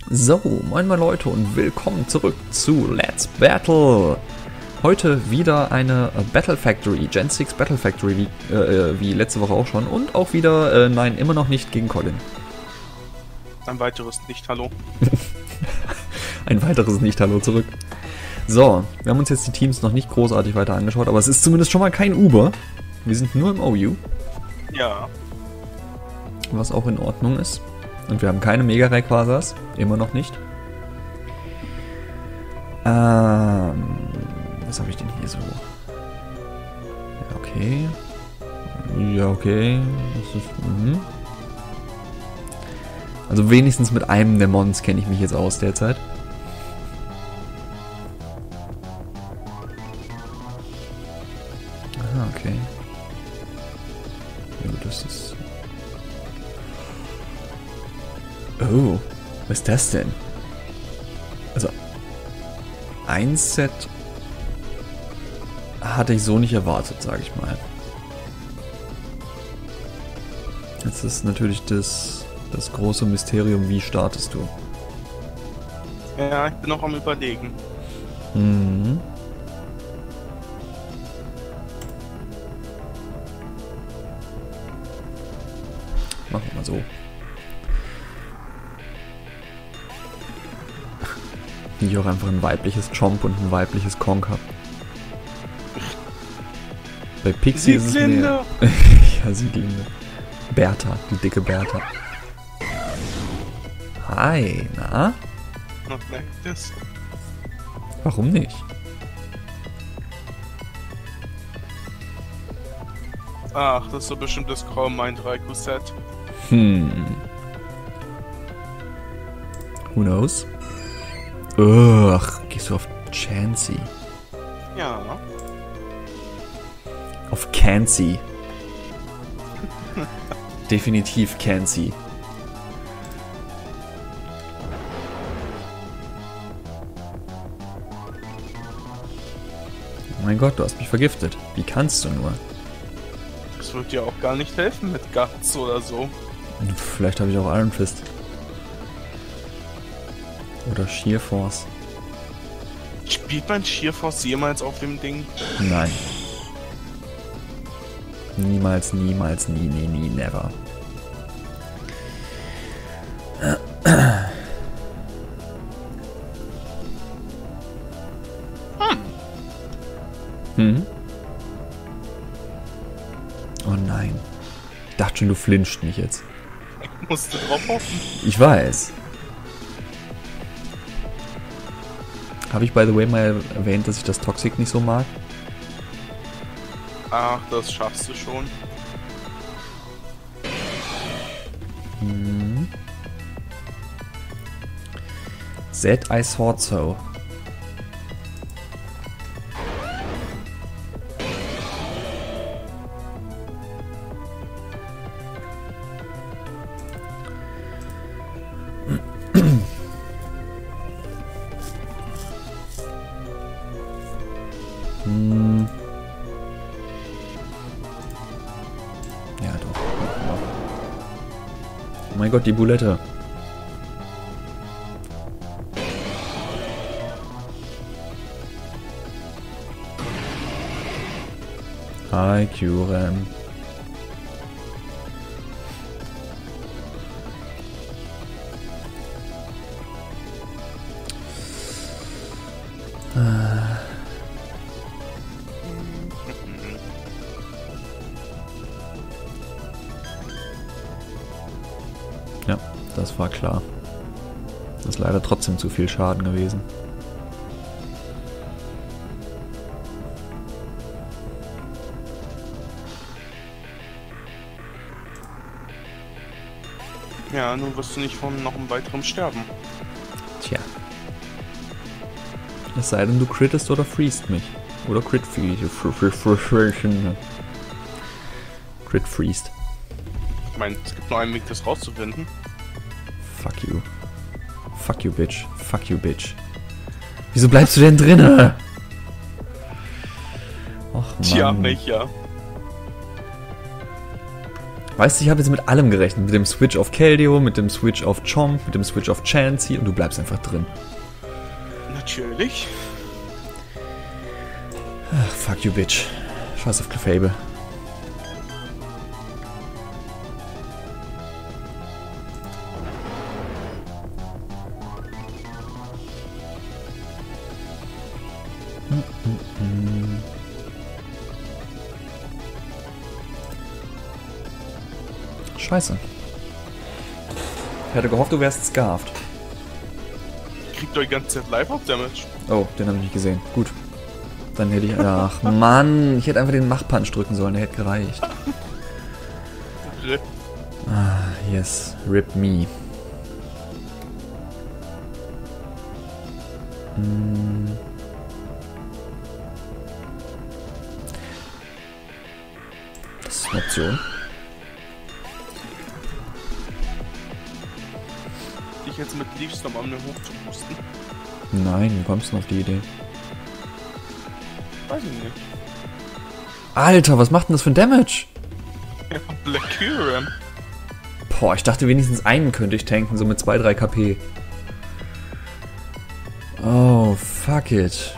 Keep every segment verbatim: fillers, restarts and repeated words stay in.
So, moin moin Leute und willkommen zurück zu Let's Battle. Heute wieder eine Battle Factory, Gen sechs Battle Factory, wie, äh, wie letzte Woche auch schon. Und auch wieder, äh, nein, immer noch nicht gegen Colin. Ein weiteres Nicht-Hallo. Ein weiteres Nicht-Hallo zurück. So, wir haben uns jetzt die Teams noch nicht großartig weiter angeschaut, aber es ist zumindest schon mal kein Uber. Wir sind nur im O U. Ja. Was auch in Ordnung ist. Und wir haben keine Mega-Rayquazas. Immer noch nicht. Ähm, was habe ich denn hier so? Ja, okay. Ja, okay. Das ist, mhm. Also wenigstens mit einem der Mons kenne ich mich jetzt aus derzeit. Ah, okay. Ja, das ist... Oh, was ist das denn? Also, ein Set hatte ich so nicht erwartet, sage ich mal. Jetzt ist natürlich das, das große Mysterium, wie startest du? Ja, ich bin noch am Überlegen. Mhm. Machen wir mal so. Ich auch einfach ein weibliches Chomp und ein weibliches Conk habe. Bei Pixie ist es mehr... Ja, Sieglinde. Bertha, die dicke Bertha. Hi, na? Not like this. Warum nicht? Ach, das ist so bestimmt das Chrome drei Q-Set. Hm. Who knows? Ugh, gehst du auf Chansey? Ja. Auf Cansey. Definitiv Cansey. Oh mein Gott, du hast mich vergiftet. Wie kannst du nur? Das wird dir auch gar nicht helfen mit Guts oder so. Vielleicht habe ich auch Iron Fist. Oder Sheer Force. Spielt man Sheer Force jemals auf dem Ding? Nein. Niemals, niemals, nie, nie, nie, never. Hm. Hm? Oh nein. Ich dachte schon, du flincht mich jetzt. Ich musste drauf hoffen. Ich weiß. Habe ich, by the way, mal erwähnt, dass ich das Toxic nicht so mag? Ach, das schaffst du schon. Hm. That I thought so. Hm. Ja, doch. Oh mein Gott, die Bulette. Hi, Kyurem. Ja, das war klar. Das ist leider trotzdem zu viel Schaden gewesen. Ja, nun wirst du nicht von noch einem weiteren sterben. Tja. Es sei denn, du crittest oder freest mich. Oder crit freeze. Crit freest. Ich meine, es gibt nur einen Weg, das rauszufinden. Fuck you. Fuck you, bitch. Fuck you, bitch. Wieso bleibst du denn drinne? Och, Mann. Tja, welcher? Weißt du, ich habe jetzt mit allem gerechnet. Mit dem Switch auf Keldeo, mit dem Switch auf Chomp, mit dem Switch auf Chansey und du bleibst einfach drin. Natürlich. Ach, fuck you, bitch. Scheiß auf Clefable. Scheiße. Ich hatte gehofft, du wärst scarft. Kriegt euch die ganze Zeit Live-Up-Damage. Oh, den habe ich nicht gesehen. Gut. Dann hätte ich... Ach, Mann. Ich hätte einfach den Mach-Punch drücken sollen. Der hätte gereicht. Rip. Ah, yes. Rip me. Hm. Das ist eine Option. Dich jetzt mit Leafstorm am hoch zu boosten? Nein, wie kommst du auf die Idee? Weiß ich nicht. Alter, was macht denn das für ein Damage? Ja, Black Kyurem. Boah, ich dachte wenigstens einen könnte ich tanken, so mit zwei, drei K P. Oh, fuck it.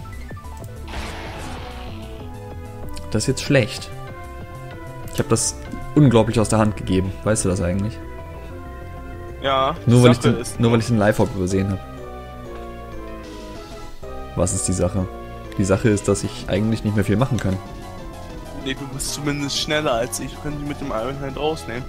Das ist jetzt schlecht. Ich habe das unglaublich aus der Hand gegeben. Weißt du das eigentlich? Ja, Nur weil, ich Sache den, ist, nur weil ich den Live-Hop übersehen habe. Was ist die Sache? Die Sache ist, dass ich eigentlich nicht mehr viel machen kann. Nee, du bist zumindest schneller als ich. Du kannst dich mit dem Iron Hand rausnehmen.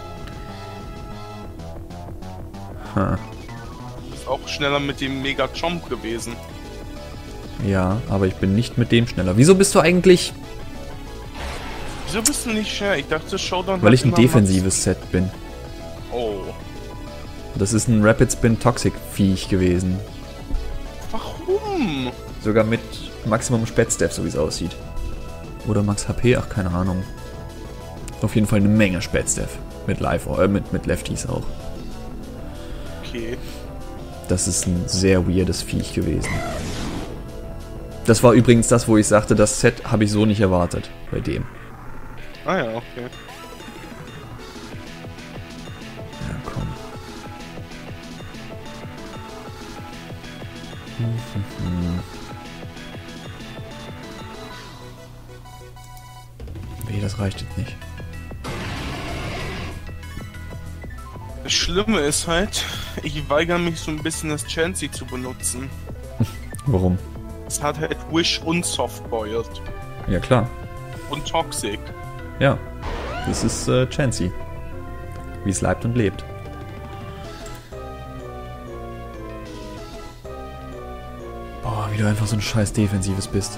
Ha. Du bist auch schneller mit dem Mega Chomp gewesen. Ja, aber ich bin nicht mit dem schneller. Wieso bist du eigentlich... Wieso bist du nicht schneller? Ich dachte, Showdown... Weil hat ich ein immer defensives Set bin. Max- Oh. Das ist ein Rapid Spin Toxic Viech gewesen. Warum? Sogar mit Maximum Spätstep, so wie es aussieht. Oder Max H P, ach keine Ahnung. Auf jeden Fall eine Menge Spätstep. Mit Live, äh, mit, mit Lefties auch. Okay. Das ist ein sehr weirdes Viech gewesen. Das war übrigens das, wo ich sagte, das Set habe ich so nicht erwartet. Bei dem. Ah ja, okay. Ja, komm. Weh, das reicht jetzt nicht. Das Schlimme ist halt, ich weigere mich so ein bisschen, das Chansey zu benutzen. Warum? Es hat halt Wish und Softboiled. Ja, klar. Und Toxic. Ja. Das ist äh, Chansey. Wie es leibt und lebt. Boah, wie du einfach so ein scheiß Defensives bist.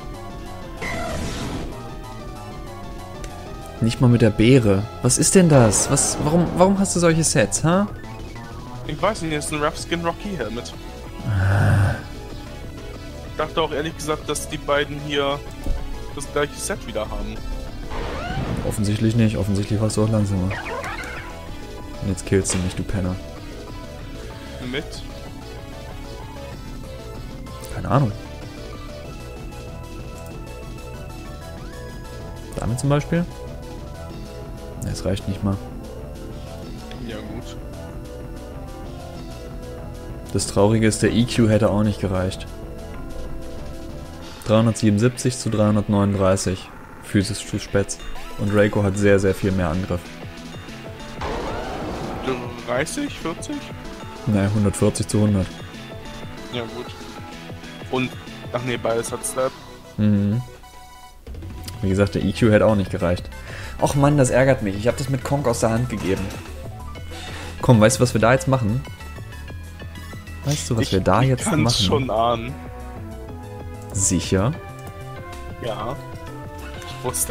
Nicht mal mit der Beere. Was ist denn das? Was, warum, warum hast du solche Sets, ha? Ich weiß nicht, das ist ein Rough Skin Rocky Helmet. Ich dachte auch ehrlich gesagt, dass die beiden hier das gleiche Set wieder haben. Offensichtlich nicht. Offensichtlich warst du auch langsamer. Und jetzt killst du mich, du Penner. Mit? Keine Ahnung. Damit zum Beispiel? Ne, es reicht nicht mal. Ja gut. Das Traurige ist, der E Q hätte auch nicht gereicht. dreihundertsiebenundsiebzig zu dreihundertneununddreißig. Physisch zu Spätz. Und Reiko hat sehr, sehr viel mehr Angriff. dreißig, vierzig? Ne, hundertvierzig zu hundert. Ja gut. Und, ach nee, beides hat Stab. Mhm. Wie gesagt, der E Q hätte auch nicht gereicht. Och Mann, das ärgert mich. Ich habe das mit Konk aus der Hand gegeben. Komm, weißt du, was wir da jetzt machen? Weißt du, was ich, wir da ich jetzt kann's machen? schon ahnen. Sicher? Ja. Ich wusste.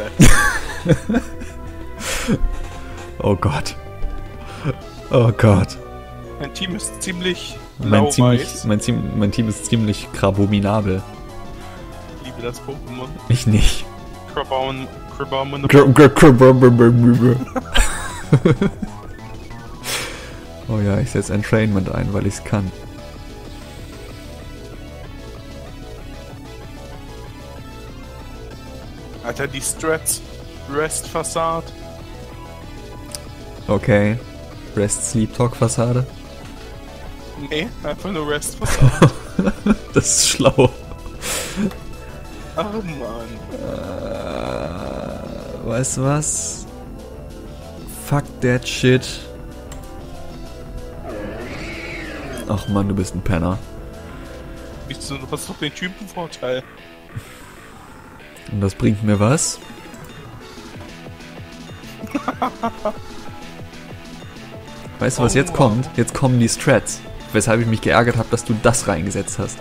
Oh Gott. Oh Gott. Mein Team ist ziemlich Mein, ziemlich, blau-weiß. mein, Team, mein Team ist ziemlich krabominabel. Ich liebe das Pokémon. Ich nicht. Crabamon... Crabamon... Oh ja, ich setze Entrainment ein, weil ich es kann. Alter, die Strats. Rest Facade. Okay. Rest, Sleep, Talk Fassade. Nee, einfach nur Rest. Das ist schlau. Ach man. Äh, weißt du was? Fuck that shit. Ach man, du bist ein Penner. Wieso, du hast doch den Typenvorteil. Und das bringt mir was? Weißt du, was Oh, jetzt wow. kommt? Jetzt kommen die Strats. Weshalb ich mich geärgert habe, dass du das reingesetzt hast.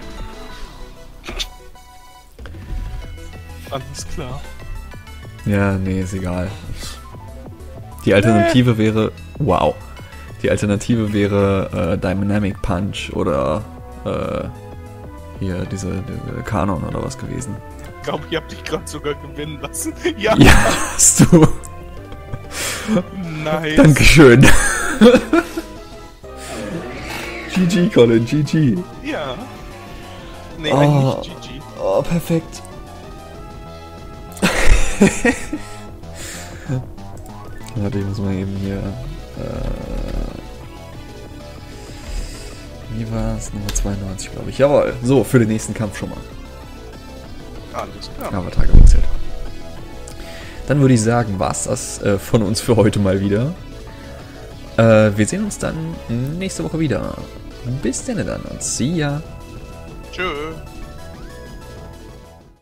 Alles klar. Ja, nee, ist egal. Die Alternative wäre... Wow. Die Alternative wäre äh, Dynamic Punch oder äh, hier diese, diese Kanon oder was gewesen. Ich glaube, ich habe dich gerade sogar gewinnen lassen. Ja, Ja, hast du. nice. Dankeschön. G G, Colin, G G. Ja. Nee, Oh. eigentlich G G. Oh, perfekt. Warte, ich muss mal eben hier... Äh, wie war es? Nummer zweiundneunzig, glaube ich. Jawohl. So, für den nächsten Kampf schon mal. Alles klar. Avatar gewechselt. Dann würde ich sagen, war's das äh, von uns für heute mal wieder. Äh, wir sehen uns dann nächste Woche wieder. Bis denn dann und see ya. Tschö.